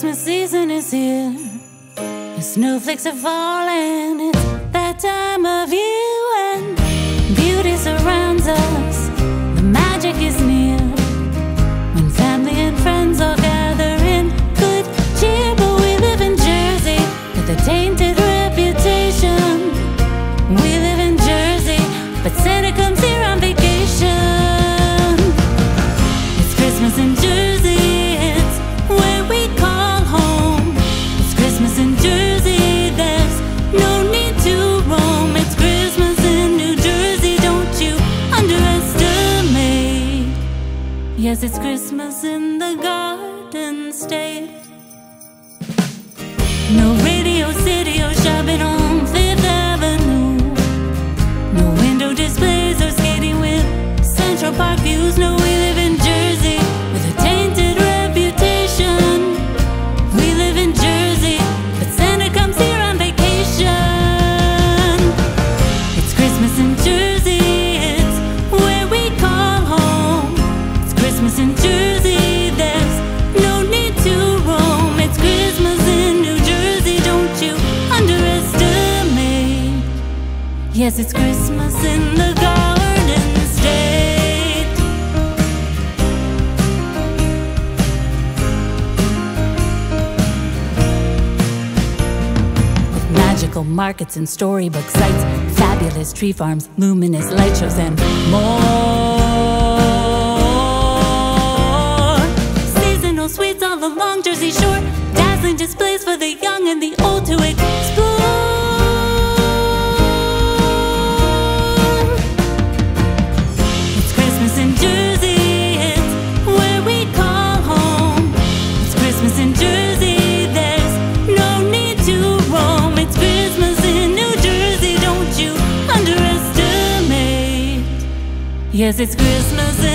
Christmas season is here. The snowflakes are falling. It's that time of year when beauty surrounds us. The magic is near. When family and friends all gather in good cheer. But we live in Jersey with a tainted reputation. We live in Jersey, but Santa comes here on vacation. It's Christmas in Jersey, it's where we call home. It's Christmas in Jersey, there's no need to roam. It's Christmas in New Jersey, don't you underestimate. Yes, it's Christmas in the Garden State. No Radio City or shopping on Fifth Avenue. No window displays or skating with Central Park views. No, we live in Jersey with a tainted reputation. We live in Jersey, but Santa comes here on vacation. It's Christmas in Jersey, it's where we call home. It's Christmas in Jersey, there's no need to roam. It's Christmas in New Jersey, don't you underestimate. Yes, it's Christmas in the Garden State. With magical markets and storybook sites, fabulous tree farms, luminous light shows, and more. Seasonal sweets all along Jersey Shore, dazzling displays for the young and the old to explore. In Jersey, it's where we call home. It's Christmas in Jersey, there's no need to roam. It's Christmas in New Jersey, don't you underestimate. Yes, it's Christmas in